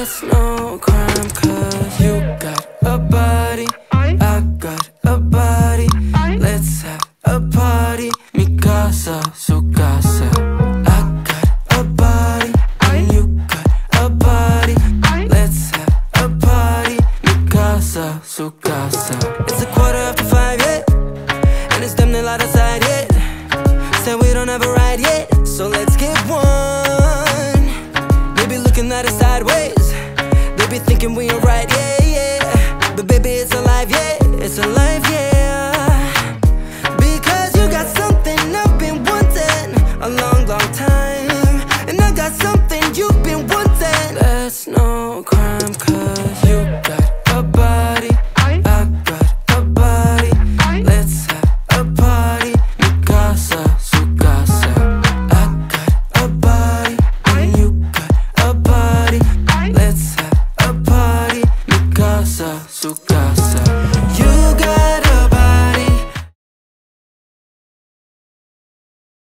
That's no crime, cause you got a body, I got a body. Let's have a party, mi casa, su casa. I got a body, and you got a body. Let's have a party, mi casa, su casa. It's 5:15, yeah, and it's damn near light outside, yeah. Said we don't have a ride yet, so let's get one. They be looking at us sideways, they be thinking we ain't right, yeah, yeah. But baby, it's alive, yeah, it's alive, yeah. Because you got something I've been wanting a long, long time, and I got something you've been wanting. That's no crime, cause you got a body, I got a body. Let's have a party, mi casa, su casa. I got a body, and you got a body. Let's have a party, mi casa, su casa. You got